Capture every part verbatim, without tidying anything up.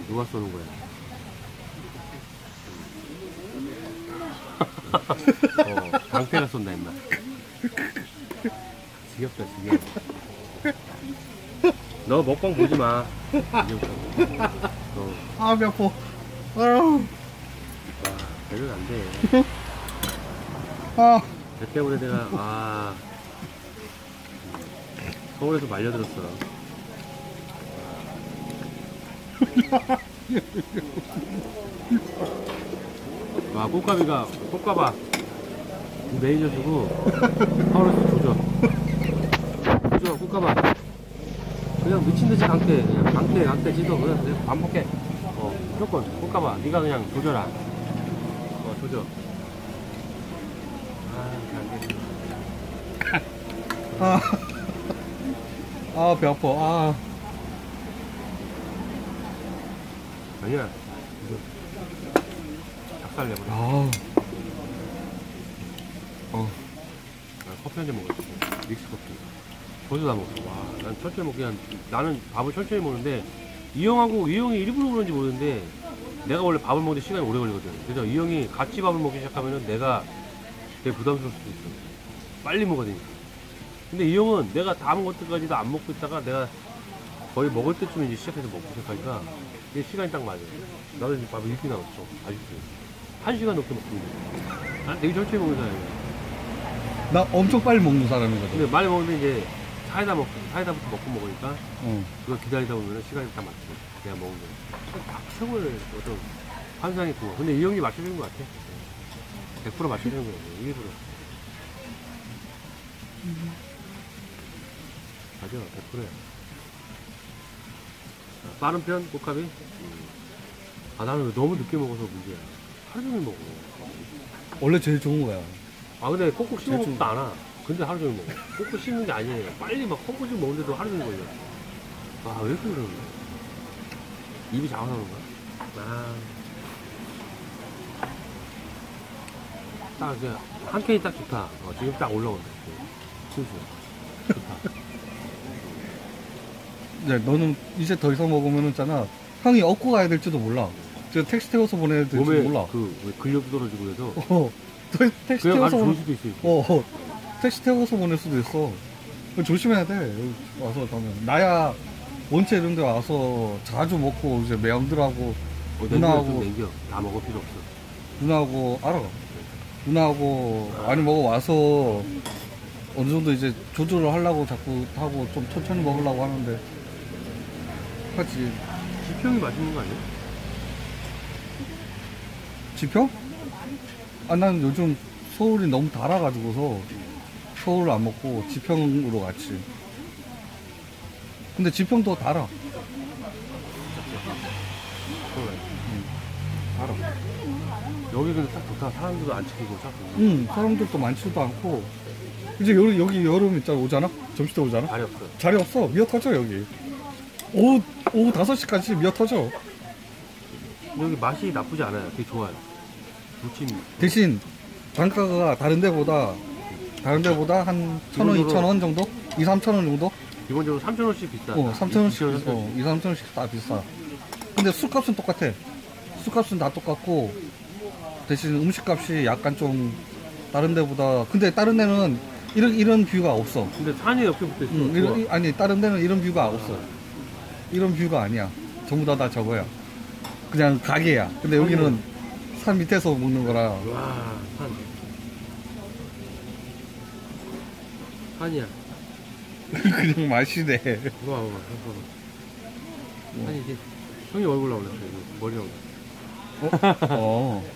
누가 쏘는 거야? 어, 강태가 쏜다 임마. 지겹다 지겨. 너 먹방 보지 마. 어. 아, 배 아파. 아유. 와, 배는 안 돼. 아. 배 때문에 내가 아 서울에서 말려들었어. 와, 꽃가비가 꽃가봐 매니저 주고 서울에서 조져 조져 꽃가봐 그냥 미친듯이 강태 그냥 강태 강태 지도 그냥, 그냥 반복해. 어 무조건 꽃가봐 네가 그냥 조져라. 어 조져. 아, 아, 배 아파. 아. 아니야 이거 작살 내버려. 아. 어. 나 커피 한 잔 먹었어. 믹스 커피. 벌써 다 먹었어. 와, 난 천천히 먹 그냥 나는 밥을 천천히 먹는데 이 형하고 이 형이 일부러 그런지 모르는데 내가 원래 밥을 먹는데 시간이 오래 걸리거든. 그래서 이 형이 같이 밥을 먹기 시작하면은 내가 되게 부담스러울 수도 있어. 빨리 먹어야 되니까. 근데 이 형은 내가 다 먹을 때까지도 안 먹고 있다가 내가 거의 먹을 때쯤에 이제 시작해서 먹고 시작하니까 이게 시간이 딱 맞아. 나도 지금 밥이 이렇게 나왔어. 아직도. 한 시간 넘게 먹고 있는데. 난 되게 천천히 먹는 사람이야. 나 엄청 빨리 먹는 사람이거든. 근데 많이 먹는데 이제 사이다 먹고, 사이다부터 먹고 먹으니까 어. 그거 기다리다 보면 시간이 딱 맞지. 내가 먹는 거. 딱 최고의 어떤 환상이 있고. 근데 이 형이 맞춰주는 것 같아. 백 퍼센트 맞춰주는 거야. 일부러. 맞아, 백 퍼센트야. 빠른 편, 꽃가비? 음. 아, 나는 너무 늦게 먹어서 문제야. 하루 종일 먹어. 원래 제일 좋은 거야. 아, 근데 꼭꼭 씹어 제일 먹지도 않아. 근데 하루 종일 먹어. 꼭꼭 씹는 게 아니에요. 빨리 막 콩고집 먹는데도 하루 종일 걸려. 아, 왜 이렇게 그러는 거야? 입이 작아서 그런 거야? 아. 딱, 이제, 한 캔이 딱 좋다. 어, 지금 딱 올라온다. 진짜. 좋다. 이제 너는 이제 더 이상 먹으면 있잖아. 형이 업고 가야 될지도 몰라. 저 택시 태워서 보내야 될지도 몸에 몰라. 그, 왜 근력도 떨어지고 그래서. 어. 또 택시 그냥 태워서 아주 좋을 보내... 수도 있어. 어, 어. 택시 태워서 보낼 수도 있어. 조심해야 돼. 여기 와서 가면. 나야 원체 이런 데 와서 자주 먹고 이제 매형들하고 어, 누나하고 냉겨. 다 먹을 필요 없어. 누나하고 알아. 누나하고 많이 먹어 와서 어느 정도 이제 조절을 하려고 자꾸 하고 좀 천천히 먹으려고 하는데 하지. 지평이 맛있는 거 아니야? 지평? 아, 난 요즘 서울이 너무 달아가지고서 서울을 안 먹고 지평으로 갔지. 근데 지평도 달아. 응. 알아. 여기 근데 딱 좋다. 사람들도 안 치키고 딱. 응, 사람들도 많지도 않고. 이제 여기, 여기 여름 있잖아. 오잖아? 점심 때 오잖아? 자리 없어. 자리 없어. 미어 터져, 여기. 오후, 오후 다섯 시까지 미어 터져. 여기 맛이 나쁘지 않아요. 되게 좋아요. 무침. 대신 단가가 다른 데보다 다른 데보다 한 천 원, 이천 원 정도? 이, 삼천 원 정도? 기본적으로 삼천 원씩 비싸. 어, 삼천 원씩, 이천 원, 삼천 어, 원씩. 이, 삼천 원씩 다 비싸. 근데 술값은 똑같아. 술값은 다 똑같고, 대신 음식값이 약간 좀 다른 데보다, 근데 다른 데는 이런, 이런 뷰가 없어. 근데 산이 옆에 붙어 있어. 응, 이런, 이- 아니, 다른 데는 이런 뷰가 없어. 이런 뷰가 아니야. 전부 다 다 저거야. 그냥 가게야. 근데 여기는 산 밑에서 먹는 거라. 와, 산. 산이야. 그냥 맛이네. 이거 봐봐, 봐봐. 산이 이제 형이 얼굴 나올랐어. 머리 나올랐어. 어? 어.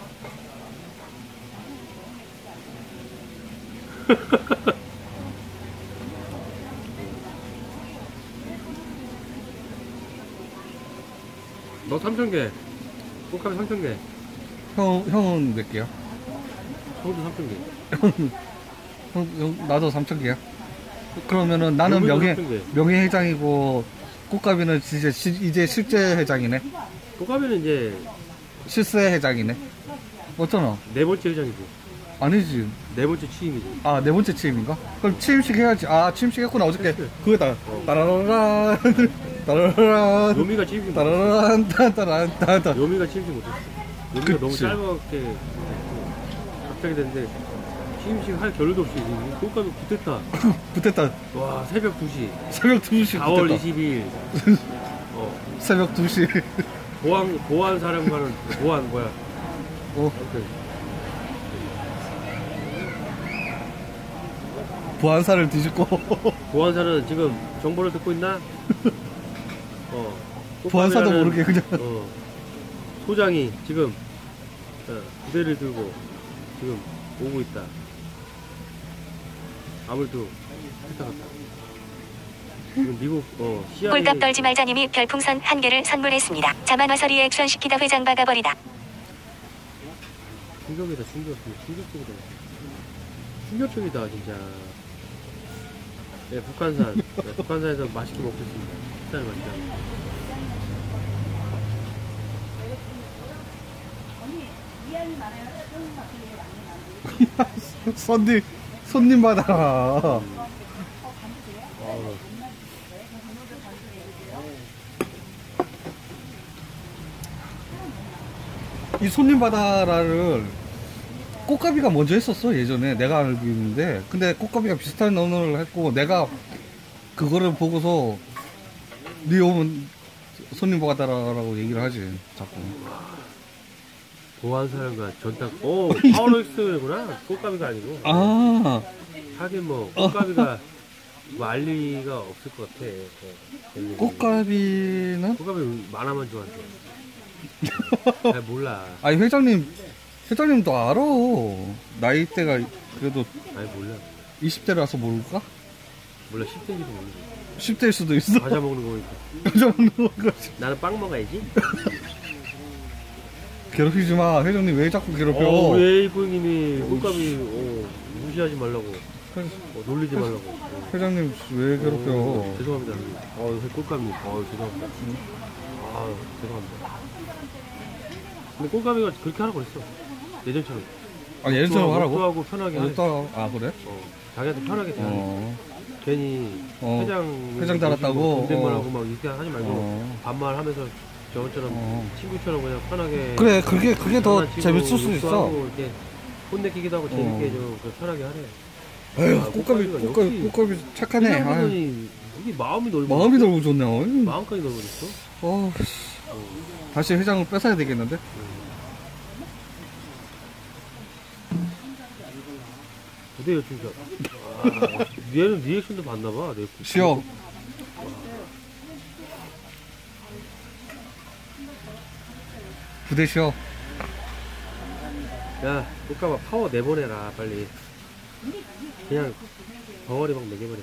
너 삼천 개. 꽃가비 삼천 개. 형, 형은 몇 개야? 형도 삼천 개. 형, 형, 나도 삼천 개야. 그러면은 나는 명예도 명예, 삼천 개. 명예회장이고, 꽃가비는 이제, 시, 이제 실제 회장이네? 꽃가비는 이제 실세 회장이네? 어쩌나? 네 번째 회장이지. 아니지. 네 번째 취임이지. 아, 네 번째 취임인가? 그럼 취임식 해야지. 아, 취임식 했구나, 어저께. 그거다. 어. 따라라라. 따라란 요미가 찌우지 못했어. 따라란 따라란 따라란. 요미가 찌우지 못했어. 요미가 너무 그치. 짧게 갑자기 됐는데 취임식 할 겨를도 없이 꽃가루 붙었다. 붙었다. 와 새벽 두 시 새벽 두 시 사월 붙었다. 이십일 어 새벽 두 시. 보안 보안 사령관은 보안 뭐야? 어, 아무튼 보안사를 뒤집고. 보안사는 지금 정보를 듣고 있나? 어 보안사도 꽃가루라는, 모르게 그냥. 어 소장이 지금 어, 부대를 들고 지금 오고 있다. 아무래도 했다 갔다. 지금 미국 어 씨아이에이 꼴값 떨지 말자님이 별풍선 한 개를 선물했습니다. 자만화서 리액션 시키다 회장 박아버리다. 충격이다 충격 충격적이다 충격적이다 진짜. 네 북한산 네, 북한산에서 맛있게 먹겠습니다. 식사를 맛있게 하고. 손님, 손님 받아라. 아우, 이 손님 받아라를 꽃가비가 먼저 했었어, 예전에. 내가 알고 있는데. 근데 꽃가비가 비슷한 언어를 했고, 내가 그거를 보고서, 네 오면 손님 받아라라고 얘기를 하지, 자꾸. 보안사령관 전딱 오 파워렉스구나. 꽃가비가 아니고. 아, 하긴 뭐 꽃가비가 뭐 알리가 없을 것 같아. 네. 꽃가비는? 꽃가비 만화만 좋아한대. 잘 몰라. 아니, 회장님, 회장님도 알아. 나이대가 그래도 아니 몰라. 이십 대라서 모를까? 몰라 십 대인지도 모르고. 십 대일 수도 있어. 과자 먹는 거니까. 회장 먹는 거지. 나는 빵 먹어야지. 괴롭히지 마. 회장님 왜 자꾸 괴롭혀? 어, 우리 에이프님이 꽃가비 어, 무시하지 말라고. 어, 놀리지 말라고. 어. 회장님 왜 괴롭혀? 어, 죄송합니다. 어, 그 꽃가미. 어, 죄송합니다. 아, 죄송합니다. 근데 꽃가미가 그렇게 하라고 그랬어. 예전처럼. 아, 예전처럼 하라고? 하고 편하게 하래. 또, 아, 그래? 어, 자기한테 편하게 대하래. 어. 괜히 어, 회장 회장 달았다고? 존댓말하고 어. 막 이렇게 하지 말고 어. 반말하면서 저처럼 어. 친구처럼 그냥 편하게 그래, 그게, 그게 더 장난치고 재밌을 수 있어. 욕도하고 이렇게 혼내키기도 하고 재밌게 어. 좀 그 편하게 하래. 에휴, 아, 꽃가비, 꽃가비가 꽃가비, 역시 꽃가비 착하네. 아유, 회장분이 이게 마음이 넓어. 마음이 너무 좋네. 어이. 마음까지 넓어졌어. 어, 씨. 어. 다시 회장을 뺏어야 되겠는데? 부대요 진짜. 아, 얘는 리액션도 봤나봐. 내 쉬어. 부대 쉬어. 야, 꽃가마 파워 내보내라 빨리. 그냥 덩어리 막 먹여버려.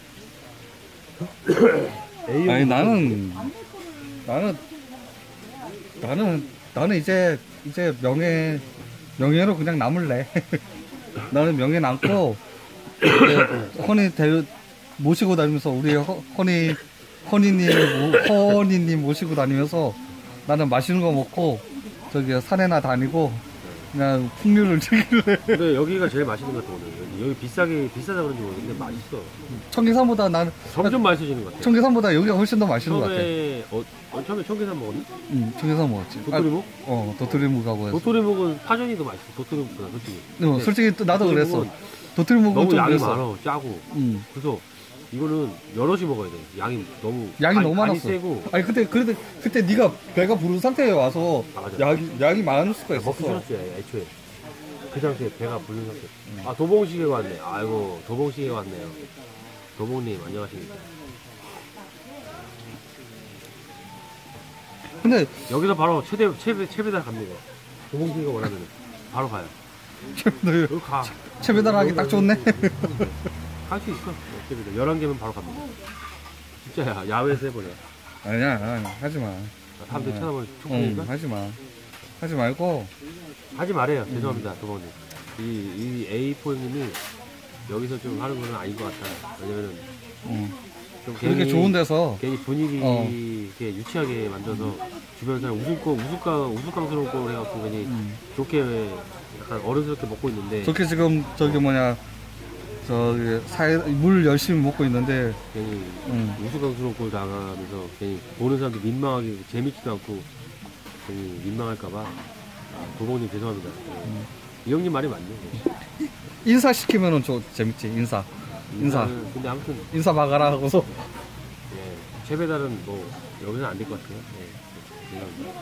에이, 아니, 나는, 나는, 나는, 나는 이제, 이제 명예, 명예로 그냥 남을래. 나는 명예 남고, 이제 허니 대, 모시고 다니면서, 우리 허, 허니, 허니님, 모- 허니님 모시고 다니면서, 나는 맛있는 거 먹고, 저기 산에나 다니고, 그냥 풍류를 즐길래. 근데 여기가 제일 맛있는 것 같아 오늘. 여기, 여기 비싸게 비싸다 그런지 모르겠는데 맛있어. 청계산보다 난, 점점 맛있어지는 것 같아. 청계산보다 여기가 훨씬 더 맛있는 것 같아. 처음에 어, 어, 처음에 청계산 먹었니? 응, 청계산 먹었지. 도토리묵? 아, 어, 도토리묵하고 해서. 도토리묵은 파전이 더 맛있어. 도토리묵보다 솔직히. 어, 근데 솔직히 또 나도 그랬어. 도토리묵은 도토리묵은 너무 좀 양이 그랬어. 많아, 짜고. 응. 그래서 이거는 여럿이 먹어야 돼. 양이 너무 양이 간이- 너무 간이 많았어. 세고 아니 그때 그때 그때 네가 배가 부른 상태에 와서 아, 맞아. 양이 양이 많을 수가 먹기 있었어. 싫었지 애초에. 그 상태에 배가 부른 상태. 아 도봉시계가 왔네. 아이고 도봉시계가 왔네요. 도봉님 안녕하십니까. 근데 여기서 바로 최대 최배 최배달 갑니다. 도봉시계가 원하면 바로 가요. 너 여기 가. 채배달하기 딱 좋네. 할 수 있어. 최배달 열한 개면 바로 갑니다. 진짜야 야외에서 해보래. 아니야, 아니야, 하지 마. 사람들이 네. 쳐다보면 응, 촉구니까 하지 마. 하지 말고. 하지 말아요. 죄송합니다, 도봉님. 이, 이 에이포 형님이 여기서 좀 하는 건 아닌 것 같아. 왜냐면은 응. 좀 그렇게 괜히, 좋은 데서 괜히 분위기 어. 이렇게 유치하게 만들어서 주변 사람 웃을 거, 우스까, 우스꽝스러운 거 해갖고 괜히 음. 좋게 약간 어른스럽게 먹고 있는데 저렇게 지금 저기 뭐냐 저기 사이 물 열심히 먹고 있는데 괜히 음. 우스꽝스럽고 나가면서 괜히 보는 사람도 민망하게 재밌지도 않고 괜히 민망할까봐 아, 도봉님 죄송합니다. 네. 음. 이 형님 말이 맞네. 인사 시키면은 좀 재밌지. 인사 인사 인사는 근데 아무튼 인사 막아라 하고서 예, 최배달은 뭐 여기서는 안 될 것 같아요. 예, 죄송합니다.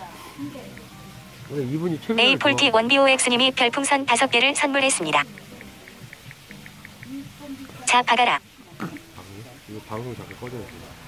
근데 이분이 최배달 에이폴티 원비오엑스님이 별풍선 다섯 개를 선물했습니다. 자 박아라. 이거 방송 잠깐 꺼져야 돼.